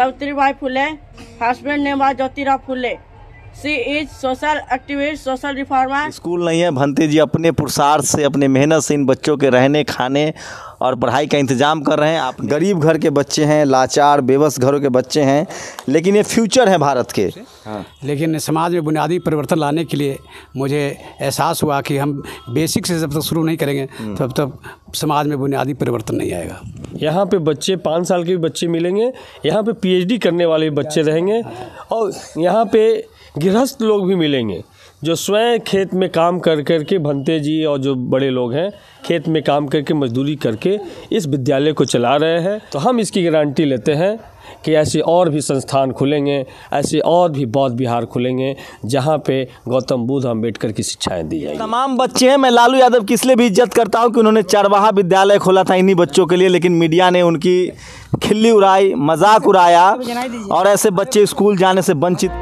Savitribai Phule, husband name was Jyotirao Phule. She is social activist, social reformer. School नहीं है, भंते जी अपने पुरुषार्थ से, अपने मेहनत से इन बच्चों के रहने खाने और पढ़ाई का इंतजाम कर रहे हैं. आप गरीब घर के बच्चे हैं, लाचार बेबस घरों के बच्चे हैं, लेकिन ये फ्यूचर है भारत के. हाँ. लेकिन समाज में बुनियादी परिवर्तन लाने के लिए मुझे एहसास हुआ कि हम बेसिक से जब तक शुरू नहीं करेंगे तब तक समाज में बुनियादी परिवर्तन नहीं आएगा. यहाँ पे बच्चे 5 साल के भी बच्चे मिलेंगे, यहाँ पे पीएचडी करने वाले बच्चे रहेंगे और यहाँ पे गृहस्थ लोग भी मिलेंगे जो स्वयं खेत में काम कर के भंते जी और जो बड़े लोग हैं खेत में काम करके मजदूरी करके इस विद्यालय को चला रहे हैं. तो हम इसकी गारंटी लेते हैं कि ऐसे और भी संस्थान खुलेंगे, ऐसे और भी बौद्ध विहार खुलेंगे जहाँ पे गौतम बुद्ध अम्बेडकर की शिक्षाएं दी जाएंगी. तमाम बच्चे हैं. मैं लालू यादव की इसलिए भी इज्जत करता हूँ कि उन्होंने चरवाहा विद्यालय खोला था इन्हीं बच्चों के लिए, लेकिन मीडिया ने उनकी खिल्ली उड़ाई, मजाक उड़ाया और ऐसे बच्चे स्कूल जाने से वंचित.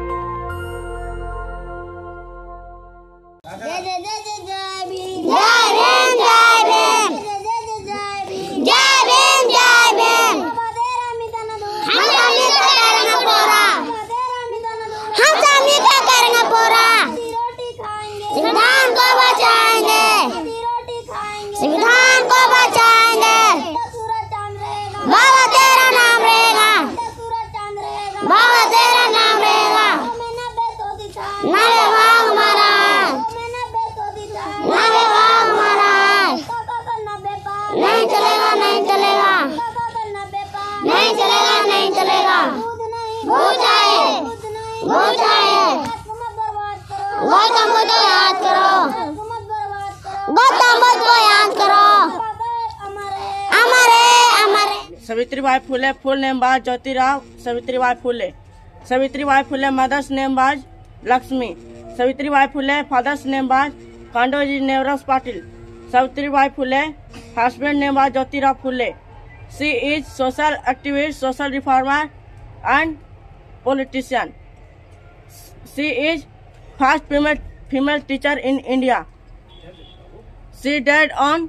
Savitribai Phule, full name was Jyotirao Savitribai Phule. Savitribai Phule mother's name was Lakshmi. Savitribai Phule father's name was Kandoji Nevraj Patil. Savitribai Phule husband name was Jyotirao Phule. She is social activist, social reformer and politician. She is first female teacher in India. She died on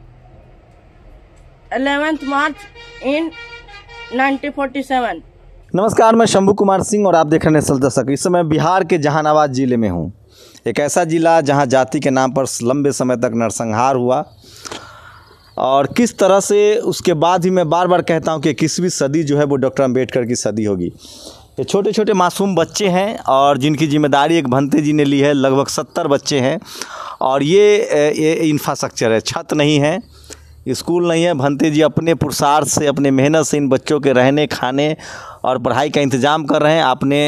11th March in 1947. नमस्कार, मैं शंभू कुमार सिंह और आप देख रहे हैं national Dastak. इस समय बिहार के जहानाबाद ज़िले में हूँ, एक ऐसा ज़िला जहाँ जाति के नाम पर लंबे समय तक नरसंहार हुआ और किस तरह से उसके बाद ही मैं बार बार कहता हूँ कि 21वीं सदी जो है वो डॉक्टर अम्बेडकर की सदी होगी. ये छोटे छोटे मासूम बच्चे हैं और जिनकी जिम्मेदारी एक भंते जी ने ली है. लगभग 70 बच्चे हैं और ये इंफ्रास्ट्रक्चर है, छत नहीं है, स्कूल नहीं है. भंते जी अपने पुरुषार्थ से, अपने मेहनत से इन बच्चों के रहने खाने और पढ़ाई का इंतज़ाम कर रहे हैं. आपने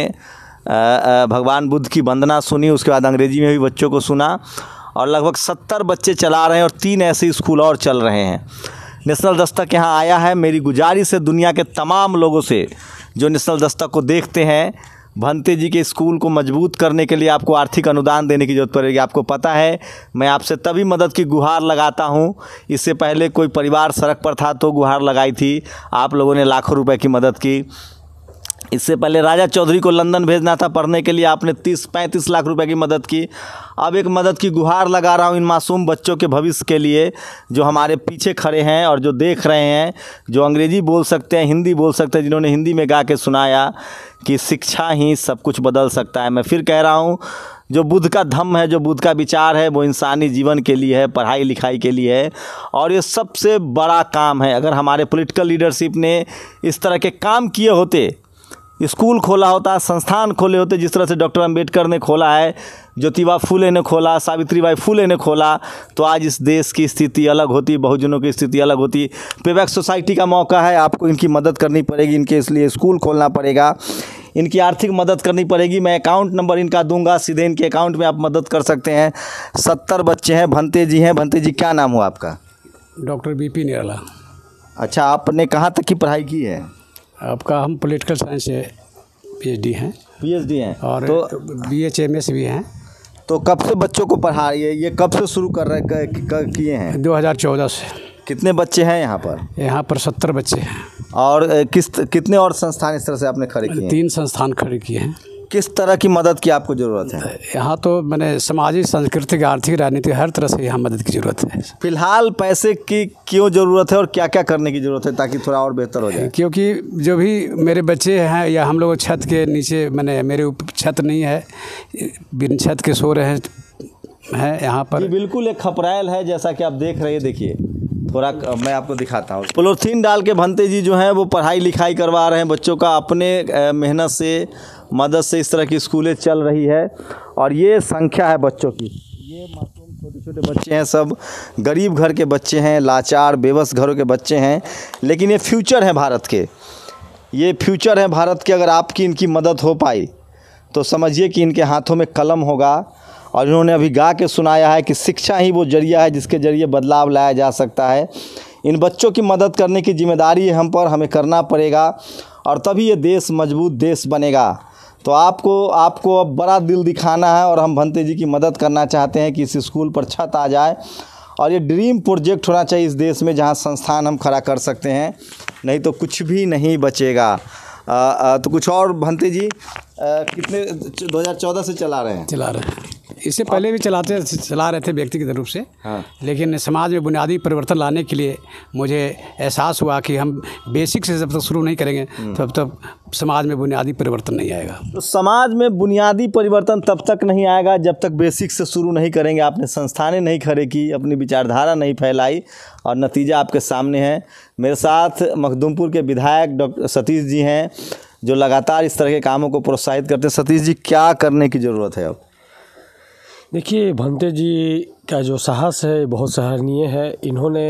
भगवान बुद्ध की वंदना सुनी, उसके बाद अंग्रेजी में भी बच्चों को सुना और लगभग 70 बच्चे चला रहे हैं और 3 ऐसे स्कूल और चल रहे हैं. नेशनल दस्तक यहाँ आया है. मेरी गुजारिश है दुनिया के तमाम लोगों से जो नेशनल दस्तक को देखते हैं, भंते जी के स्कूल को मजबूत करने के लिए आपको आर्थिक अनुदान देने की ज़रूरत पड़ेगी. आपको पता है मैं आपसे तभी मदद की गुहार लगाता हूं. इससे पहले कोई परिवार सड़क पर था तो गुहार लगाई थी, आप लोगों ने लाखों रुपए की मदद की. इससे पहले राजा चौधरी को लंदन भेजना था पढ़ने के लिए, आपने 30-35 लाख रुपए की मदद की. अब एक मदद की गुहार लगा रहा हूँ इन मासूम बच्चों के भविष्य के लिए जो हमारे पीछे खड़े हैं और जो देख रहे हैं, जो अंग्रेज़ी बोल सकते हैं, हिंदी बोल सकते हैं, जिन्होंने हिंदी में गा के सुनाया कि शिक्षा ही सब कुछ बदल सकता है. मैं फिर कह रहा हूँ, जो बुद्ध का धम्म है, जो बुद्ध का विचार है, वो इंसानी जीवन के लिए है, पढ़ाई लिखाई के लिए है और ये सबसे बड़ा काम है. अगर हमारे पॉलिटिकल लीडरशिप ने इस तरह के काम किए होते, स्कूल खोला होता, संस्थान खोले होते जिस तरह से डॉक्टर अम्बेडकर ने खोला है, ज्योतिबा फुले ने खोला, सावित्रीबाई फुले ने खोला, तो आज इस देश की स्थिति अलग होती, बहुजनों की स्थिति अलग होती. पेबैक सोसाइटी का मौका है, आपको इनकी मदद करनी पड़ेगी, इनके इसलिए स्कूल खोलना पड़ेगा, इनकी आर्थिक मदद करनी पड़ेगी. मैं अकाउंट नंबर इनका दूंगा, सीधे इनके अकाउंट में आप मदद कर सकते हैं. 70 बच्चे हैं, भंते जी हैं. भंते जी, क्या नाम हुआ आपका? Doctor BP Nirala. अच्छा, आपने कहाँ तक की पढ़ाई की है? आपका हम पॉलिटिकल साइंस से PhD हैं और तो BHMS भी हैं. तो कब से बच्चों को पढ़ा, ये कब से शुरू कर रहे किए हैं? 2014 से. कितने बच्चे हैं यहाँ पर? यहाँ पर 70 बच्चे हैं. और कितने और संस्थान इस तरह से आपने खड़े किए हैं? 3 संस्थान खड़े किए हैं. किस तरह की मदद की आपको ज़रूरत है? यहाँ तो मैंने सामाजिक, सांस्कृतिक, आर्थिक, राजनीतिक हर तरह से यहाँ मदद की ज़रूरत है। फिलहाल पैसे की क्यों ज़रूरत है और क्या क्या करने की ज़रूरत है ताकि थोड़ा और बेहतर हो जाए? क्योंकि जो भी मेरे बच्चे हैं या हम लोग छत के नीचे, मैंने मेरे ऊपर छत नहीं है, बिन छत के सो रहे हैं यहाँ पर। ये बिल्कुल एक खपराइल है जैसा कि आप देख रहे हैं। देखिए थोड़ा मैं आपको दिखाता हूँ। पॉलीथीन डाल के भंते जी जो हैं वो पढ़ाई लिखाई करवा रहे हैं बच्चों का, अपने मेहनत से, मदद से इस तरह की स्कूलें चल रही है। और ये संख्या है बच्चों की, ये मासूम छोटे छोटे बच्चे हैं, सब गरीब घर के बच्चे हैं, लाचार बेबस घरों के बच्चे हैं, लेकिन ये फ्यूचर है भारत के, ये फ्यूचर है भारत के। अगर आपकी इनकी मदद हो पाई तो समझिए कि इनके हाथों में कलम होगा। और इन्होंने अभी गा के सुनाया है कि शिक्षा ही वो जरिया है जिसके ज़रिए बदलाव लाया जा सकता है। इन बच्चों की मदद करने की जिम्मेदारी है हम पर, हमें करना पड़ेगा और तभी ये देश मजबूत देश बनेगा। तो आपको अब बड़ा दिल दिखाना है और हम भंते जी की मदद करना चाहते हैं कि इस स्कूल पर छत आ जाए। और ये ड्रीम प्रोजेक्ट होना चाहिए इस देश में जहाँ संस्थान हम खड़ा कर सकते हैं, नहीं तो कुछ भी नहीं बचेगा। तो कुछ और भंते जी कितने 2014 से चला रहे हैं? इससे पहले भी चला रहे थे व्यक्तिगत रूप से। हाँ। लेकिन समाज में बुनियादी परिवर्तन लाने के लिए मुझे एहसास हुआ कि हम बेसिक से जब तक शुरू नहीं करेंगे तब तक समाज में बुनियादी परिवर्तन नहीं आएगा। तो समाज में बुनियादी परिवर्तन तब तक नहीं आएगा जब तक बेसिक से शुरू नहीं करेंगे। आपने संस्थानें नहीं खड़े की, अपनी विचारधारा नहीं फैलाई और नतीजा आपके सामने है। मेरे साथ मखदूमपुर के विधायक डॉक्टर सतीश जी हैं जो लगातार इस तरह के कामों को प्रोत्साहित करते हैं। सतीश जी, क्या करने की ज़रूरत है अब? देखिए, भंते जी का जो साहस है बहुत सराहनीय है। इन्होंने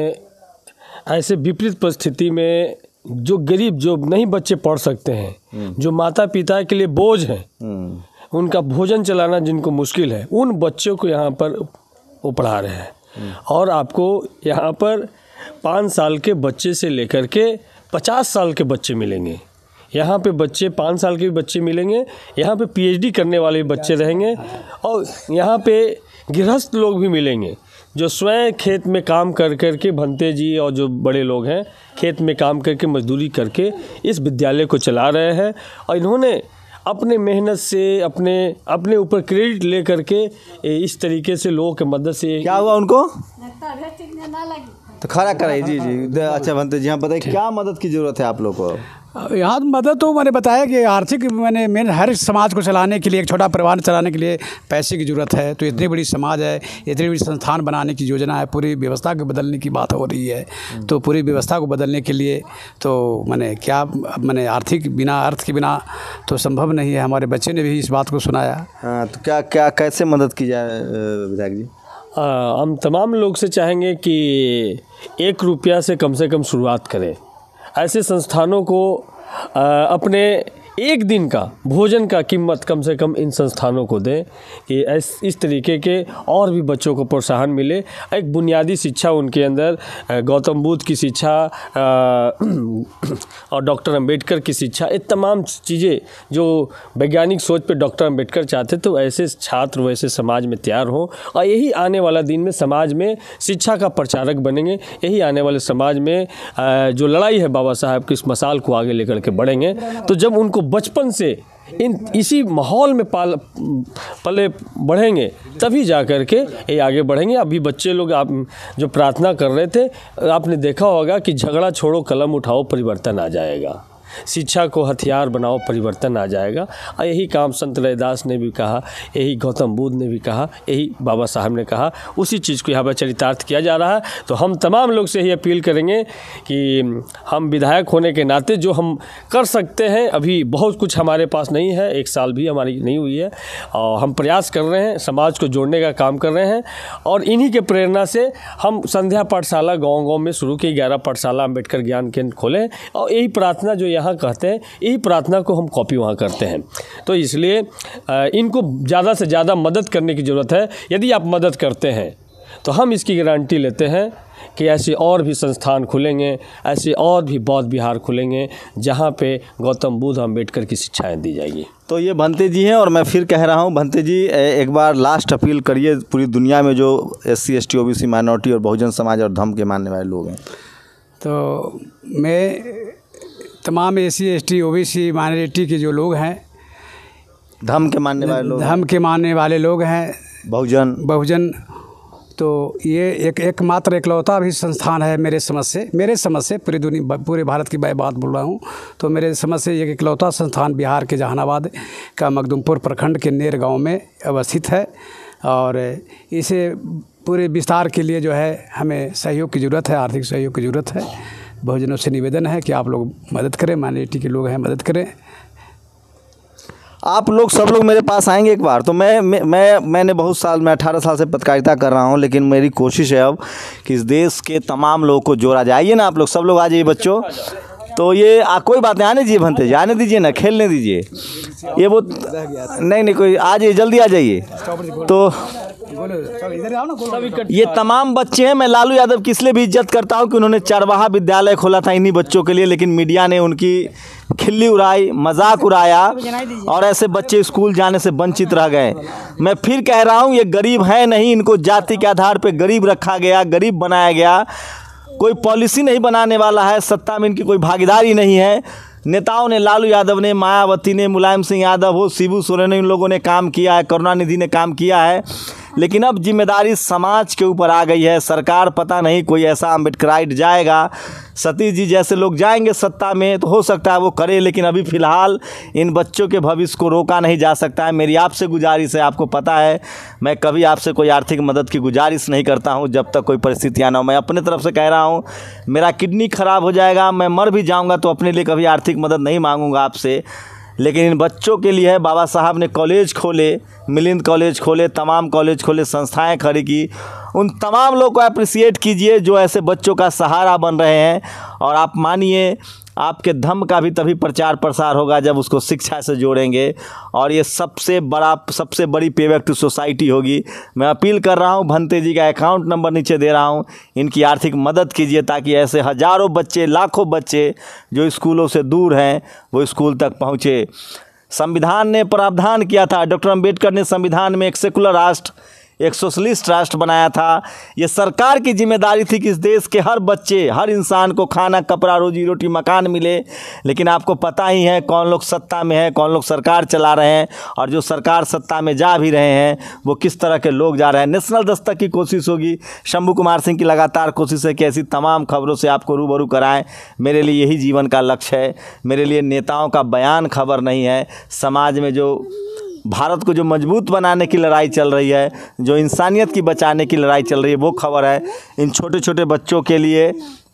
ऐसे विपरीत परिस्थिति में जो गरीब, जो नहीं बच्चे पढ़ सकते हैं, जो माता पिता के लिए बोझ हैं, उनका भोजन चलाना जिनको मुश्किल है, उन बच्चों को यहाँ पर वो पढ़ा रहे हैं। और आपको यहाँ पर 5 साल के बच्चे से लेकर के 50 साल के बच्चे मिलेंगे। यहाँ पे बच्चे 5 साल के भी बच्चे मिलेंगे, यहाँ पे पीएचडी करने वाले बच्चे रहेंगे और यहाँ पे गृहस्थ लोग भी मिलेंगे जो स्वयं खेत में काम कर कर के, भंते जी और जो बड़े लोग हैं खेत में काम करके मजदूरी करके इस विद्यालय को चला रहे हैं। और इन्होंने अपने मेहनत से अपने ऊपर क्रेडिट ले करके इस तरीके से लोगों की मदद से। क्या हुआ उनको? तो खड़ा कराइए। जी। अच्छा भंते जी, हाँ बताइए क्या मदद की ज़रूरत है आप लोग को? यहाँ मदद तो मैंने बताया कि आर्थिक, मैंने हर समाज को चलाने के लिए, एक छोटा परिवार चलाने के लिए पैसे की ज़रूरत है। तो इतनी बड़ी समाज है, इतनी बड़ी संस्थान बनाने की योजना है, पूरी व्यवस्था को बदलने की बात हो रही है। तो पूरी व्यवस्था को बदलने के लिए तो मैंने आर्थिक बिना अर्थ के बिना तो संभव नहीं है। हमारे बच्चे ने भी इस बात को सुनाया। हाँ, तो क्या कैसे मदद की जाए विधायक जी? हम तमाम लोग से चाहेंगे कि 1 रुपया से कम शुरुआत करें। ऐसे संस्थानों को अपने एक दिन का भोजन का कीमत कम से कम इन संस्थानों को दें कि इस तरीके के और भी बच्चों को प्रोत्साहन मिले। एक बुनियादी शिक्षा उनके अंदर, गौतम बुद्ध की शिक्षा और डॉक्टर अंबेडकर की शिक्षा, ये तमाम चीज़ें जो वैज्ञानिक सोच पे डॉक्टर अंबेडकर चाहते, तो ऐसे छात्र वैसे समाज में तैयार हों और यही आने वाला दिन में समाज में शिक्षा का प्रचारक बनेंगे। यही आने वाले समाज में जो लड़ाई है बाबा साहब की, इस मसाल को आगे लेकर के बढ़ेंगे। तो जब उनको बचपन से इसी माहौल में पले बढ़ेंगे तभी जा कर के ये आगे बढ़ेंगे। अभी बच्चे लोग आप जो प्रार्थना कर रहे थे, आपने देखा होगा कि झगड़ा छोड़ो कलम उठाओ परिवर्तन आ जाएगा, शिक्षा को हथियार बनाओ परिवर्तन आ जाएगा। और यही काम संत रैदास ने भी कहा, यही गौतम बुद्ध ने भी कहा, यही बाबा साहब ने कहा, उसी चीज़ को यहाँ पर चरितार्थ किया जा रहा है। तो हम तमाम लोग से ही अपील करेंगे कि हम विधायक होने के नाते जो हम कर सकते हैं, अभी बहुत कुछ हमारे पास नहीं है, 1 साल भी हमारी नहीं हुई है, और हम प्रयास कर रहे हैं, समाज को जोड़ने का काम कर रहे हैं। और इन्हीं के प्रेरणा से हम संध्या पाठशाला गाँव में शुरू की, 11 पाठशाला अम्बेडकर ज्ञान केंद्र खोले और यही प्रार्थना जो यहाँ कहते हैं, यही प्रार्थना को हम कॉपी वहाँ करते हैं। तो इसलिए इनको ज़्यादा से ज़्यादा मदद करने की ज़रूरत है। यदि आप मदद करते हैं तो हम इसकी गारंटी लेते हैं कि ऐसे और भी संस्थान खुलेंगे, ऐसे और भी बौद्ध विहार खुलेंगे जहाँ पे गौतम बुद्ध अम्बेडकर की शिक्षाएं दी जाएगी। तो ये भंते जी हैं और मैं फिर कह रहा हूँ, भंते जी एक बार लास्ट अपील करिए पूरी दुनिया में जो SC ST OBC माइनॉरिटी और बहुजन समाज और धर्म के मानने वाले लोग हैं। तो मैं तमाम SC ST OBC माइनॉरिटी के जो लोग हैं, धर्म के मानने वाले लोग, धर्म के मानने वाले लोग हैं, बहुजन। तो ये एकमात्र इकलौता भी संस्थान है मेरे समझ से पूरे भारत की बात बोल रहा हूँ, तो मेरे समझ से एक इकलौता संस्थान बिहार के जहानाबाद का मखदुमपुर प्रखंड के नेर गांव में अवस्थित है। और इसे पूरे विस्तार के लिए जो है हमें सहयोग की ज़रूरत है, आर्थिक सहयोग की ज़रूरत है। बहुजनों से निवेदन है कि आप लोग मदद करें, माइनॉरिटी के लोग हैं, मदद करें। आप लोग सब लोग मेरे पास आएंगे एक बार। तो मैंने बहुत साल, मैं 18 साल से पत्रकारिता कर रहा हूं, लेकिन मेरी कोशिश है अब कि इस देश के तमाम लोगों को जोड़ा जाए। आइए ना आप लोग, सब लोग आ जाइए बच्चों। तो ये कोई बात नहीं, आने दीजिए भंते जी, आने दीजिए ना, खेलने दीजिए। ये वो नहीं कोई आ जाइए, जल्दी आ जाइए। तो ये तमाम बच्चे हैं। मैं लालू यादव की इसलिए भी इज्जत करता हूं कि उन्होंने चरवाहा विद्यालय खोला था इन्हीं बच्चों के लिए, लेकिन मीडिया ने उनकी खिल्ली उड़ाई, मजाक उड़ाया और ऐसे बच्चे स्कूल जाने से वंचित रह गए। मैं फिर कह रहा हूं, ये गरीब है नहीं, इनको जाति के आधार पर गरीब रखा गया, गरीब बनाया गया। कोई पॉलिसी नहीं बनाने वाला है, सत्ता में इनकी कोई भागीदारी नहीं है। नेताओं ने, लालू यादव ने, मायावती ने, मुलायम सिंह यादव हो, शिबू सोरेन ने, इन लोगों ने काम किया है, करुणानिधि ने काम किया है, लेकिन अब जिम्मेदारी समाज के ऊपर आ गई है। सरकार पता नहीं कोई ऐसा अम्बेडकराइट जाएगा, सतीश जी जैसे लोग जाएंगे सत्ता में, तो हो सकता है वो करे, लेकिन अभी फ़िलहाल इन बच्चों के भविष्य को रोका नहीं जा सकता है। मेरी आपसे गुजारिश है, आपको पता है मैं कभी आपसे कोई आर्थिक मदद की गुजारिश नहीं करता हूं जब तक कोई परिस्थितियां ना हो। मैं अपने तरफ से कह रहा हूं, मेरा किडनी ख़राब हो जाएगा, मैं मर भी जाऊँगा तो अपने लिए कभी आर्थिक मदद नहीं मांगूंगा आपसे, लेकिन इन बच्चों के लिए है। बाबा साहब ने कॉलेज खोले, मिलिंद कॉलेज खोले, तमाम कॉलेज खोले, संस्थाएं खड़ी की। उन तमाम लोगों को अप्रिसिएट कीजिए जो ऐसे बच्चों का सहारा बन रहे हैं। और आप मानिए, आपके धम्म का भी तभी प्रचार प्रसार होगा जब उसको शिक्षा से जोड़ेंगे, और ये सबसे बड़ी पेबैक टू सोसाइटी होगी। मैं अपील कर रहा हूँ, भंते जी का अकाउंट नंबर नीचे दे रहा हूँ, इनकी आर्थिक मदद कीजिए ताकि ऐसे हज़ारों बच्चे, लाखों बच्चे जो स्कूलों से दूर हैं वो स्कूल तक पहुँचे। संविधान ने प्रावधान किया था, डॉक्टर अम्बेडकर ने संविधान में एक सेकुलर राष्ट्र, एक सोशलिस्ट राष्ट्र बनाया था। ये सरकार की जिम्मेदारी थी कि इस देश के हर बच्चे, हर इंसान को खाना, कपड़ा, रोजी रोटी, मकान मिले। लेकिन आपको पता ही है कौन लोग सत्ता में है, कौन लोग सरकार चला रहे हैं, और जो सरकार सत्ता में जा भी रहे हैं वो किस तरह के लोग जा रहे हैं। नेशनल दस्तक की कोशिश होगी, शंभू कुमार सिंह की लगातार कोशिश है कि ऐसी तमाम खबरों से आपको रूबरू कराएं। मेरे लिए यही जीवन का लक्ष्य है। मेरे लिए नेताओं का बयान खबर नहीं है। समाज में जो भारत को जो मजबूत बनाने की लड़ाई चल रही है, जो इंसानियत की बचाने की लड़ाई चल रही है, वो खबर है। इन छोटे छोटे बच्चों के लिए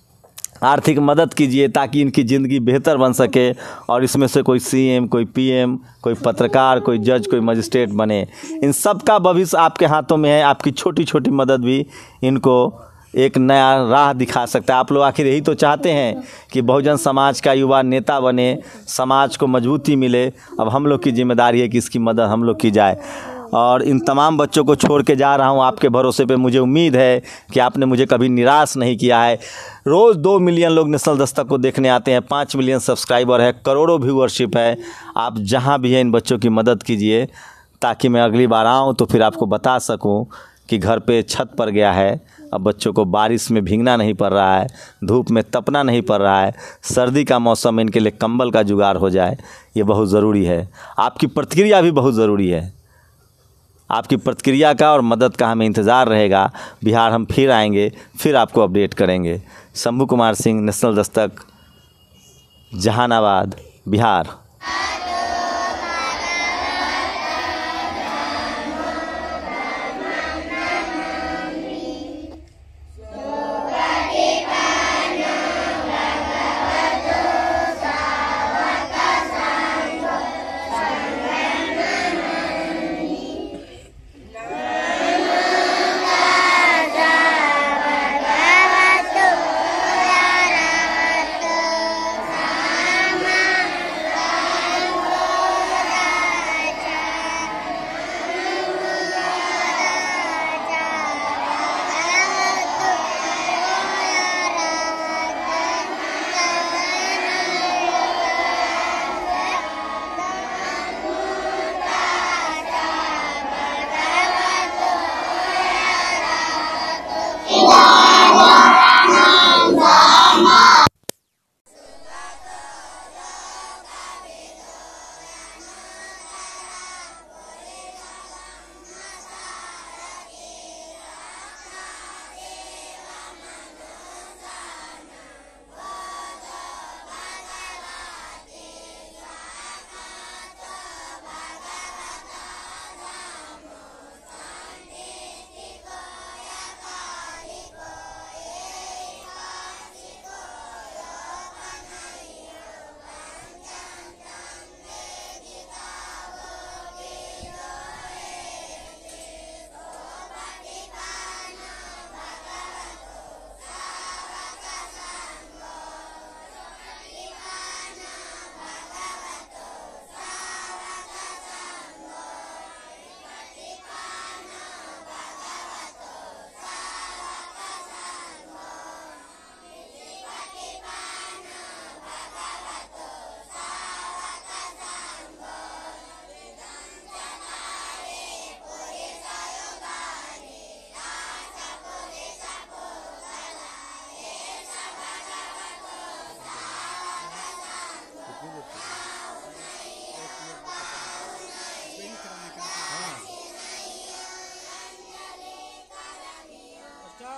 आर्थिक मदद कीजिए ताकि इनकी ज़िंदगी बेहतर बन सके, और इसमें से कोई सीएम, कोई पीएम, कोई पत्रकार, कोई जज, कोई मजिस्ट्रेट बने। इन सब का भविष्य आपके हाथों में है। आपकी छोटी छोटी मदद भी इनको एक नया राह दिखा सकता है। आप लोग आखिर यही तो चाहते हैं कि बहुजन समाज का युवा नेता बने, समाज को मजबूती मिले। अब हम लोग की जिम्मेदारी है कि इसकी मदद हम लोग की जाए। और इन तमाम बच्चों को छोड़ के जा रहा हूँ आपके भरोसे पे। मुझे उम्मीद है कि आपने मुझे कभी निराश नहीं किया है। रोज़ 2 मिलियन लोग नेशनल दस्तक को देखने आते हैं, 5 मिलियन सब्सक्राइबर है, करोड़ों व्यूअरशिप है। आप जहाँ भी हैं इन बच्चों की मदद कीजिए ताकि मैं अगली बार आऊँ तो फिर आपको बता सकूँ कि घर पे छत पड़ गया है, अब बच्चों को बारिश में भीगना नहीं पड़ रहा है, धूप में तपना नहीं पड़ रहा है, सर्दी का मौसम इनके लिए कंबल का जुगाड़ हो जाए। ये बहुत ज़रूरी है। आपकी प्रतिक्रिया भी बहुत ज़रूरी है। आपकी प्रतिक्रिया का और मदद का हमें इंतज़ार रहेगा। बिहार हम फिर आएंगे, फिर आपको अपडेट करेंगे। शंभू कुमार सिंह, नेशनल दस्तक, जहानाबाद, बिहार।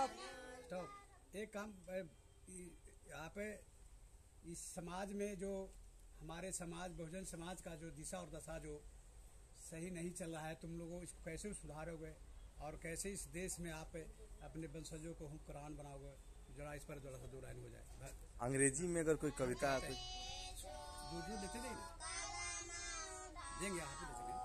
स्टॉप। एक काम यहाँ पे इस समाज में जो हमारे समाज बहुजन समाज का जो दिशा और दशा जो सही नहीं चल रहा है, तुम लोगों इसको कैसे सुधारोगे और कैसे इस देश में आप अपने वंशजों को हुक्मरान बनाओगे, जरा इस पर थोड़ा सा दो लाइन हो जाए। अंग्रेजी में अगर कोई कविता दूर लेते देंगे आप ही लेते।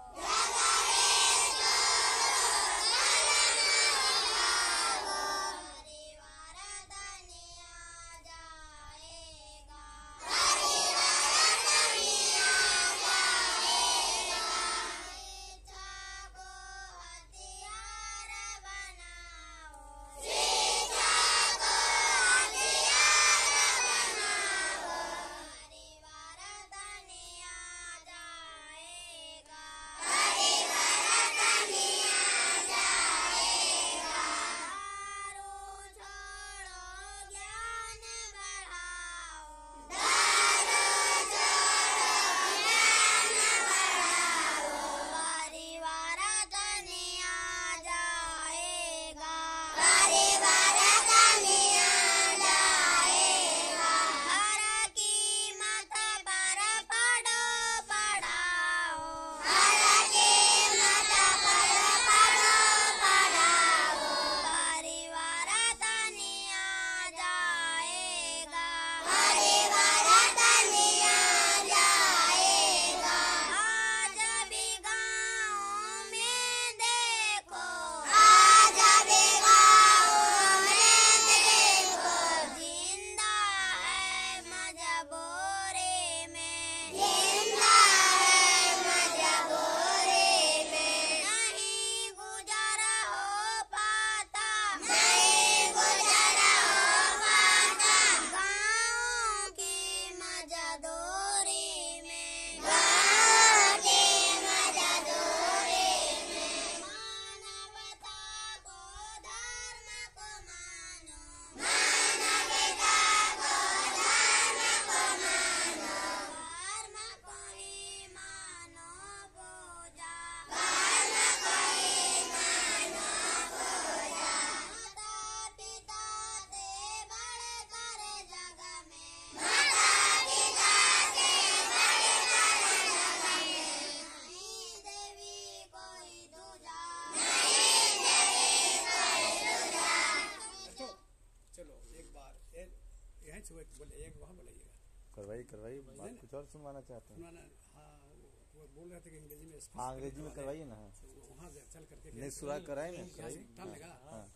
करवाइए बात कुछ और सुनवाना चाहते हैं। हाँ, वो बोल रहे थे कि अंग्रेजी में। हाँ, अंग्रेजी में करवाइए ना। वहाँ चल करके नहीं सुराग कराए ना, लगा।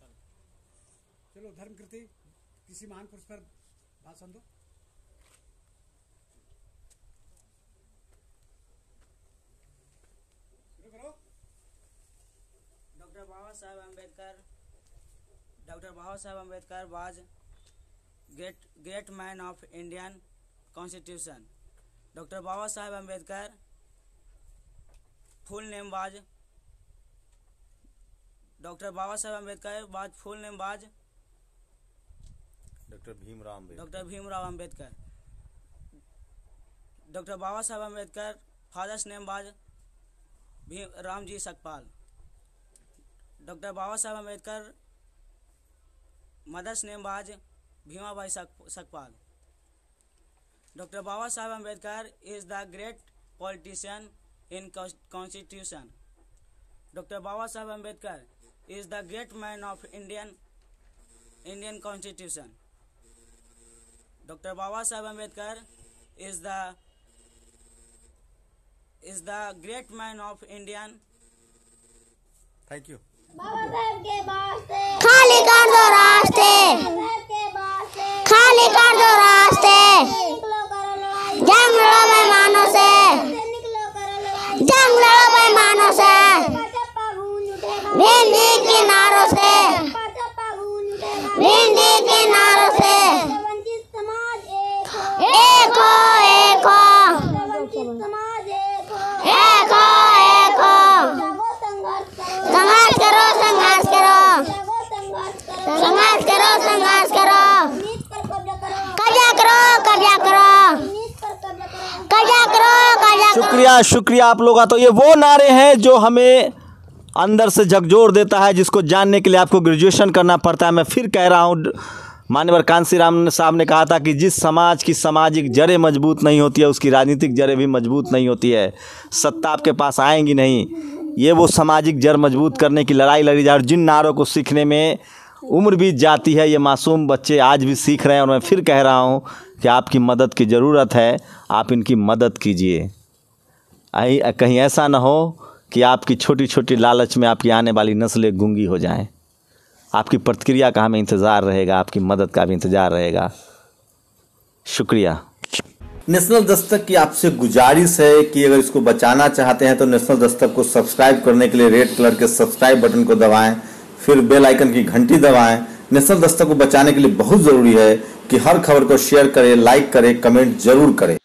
चलो धर्मकृति किसी महान पुरुष पर भाषण दो। Dr. Baba Saheb Ambedkar was great man of Indian Constitution. Dr. Baba Saheb Ambedkar full name was Dr. Bhimrao Ambedkar. Dr. Baba Saheb Ambedkar father's name was Ramji Sakpal. Dr. Baba Saheb Ambedkar mother's name was Bhimabai Sakpal. Dr. Baba Saheb Ambedkar is the great politician in Constitution. Dr. Baba Saheb Ambedkar is the great man of Indian Constitution. Dr. Baba Saheb Ambedkar is the great man of Indian. Thank you. खाली कर दो रास्ते, खाली कर दो रास्ते, जंग लड़ो बेईमानों से, जंग लड़ो बेईमानों से, भिंडी किनारों से, भिंडी किनारों से, एक हो एक हो, एक हो एक हो, संघर्ष करो संघर्ष करो, संघर्ष करो संघर्ष करो, कब्जा करो कब्जा करो, कब्जा करो कब्जा करो। शुक्रिया शुक्रिया आप लोग का। तो ये वो नारे हैं जो हमें अंदर से झकझोर देता है, जिसको जानने के लिए आपको ग्रेजुएशन करना पड़ता है। मैं फिर कह रहा हूँ, माननीय कांसीराम साहब ने कहा था कि जिस समाज की सामाजिक जड़ें मजबूत नहीं होती है, उसकी राजनीतिक जड़ें भी मजबूत नहीं होती है। सत्ता आपके पास आएंगी नहीं, ये वो सामाजिक जड़ मजबूत करने की लड़ाई लड़ी जाए। और जिन नारों को सीखने में उम्र बीत जाती है, ये मासूम बच्चे आज भी सीख रहे हैं। और मैं फिर कह रहा हूँ कि आपकी मदद की ज़रूरत है, आप इनकी मदद कीजिए। कहीं ऐसा ना हो कि आपकी छोटी छोटी लालच में आपकी आने वाली नस्लें गूंगी हो जाएं। आपकी प्रतिक्रिया का हमें इंतज़ार रहेगा, आपकी मदद का भी इंतज़ार रहेगा। शुक्रिया। नेशनल दस्तक की आपसे गुजारिश है कि अगर इसको बचाना चाहते हैं तो नेशनल दस्तक को सब्सक्राइब करने के लिए रेड कलर के सब्सक्राइब बटन को दबाएं, फिर बेल आइकन की घंटी दबाएं। नेशनल दस्तक को बचाने के लिए बहुत ज़रूरी है कि हर खबर को शेयर करें, लाइक करें, कमेंट जरूर करें।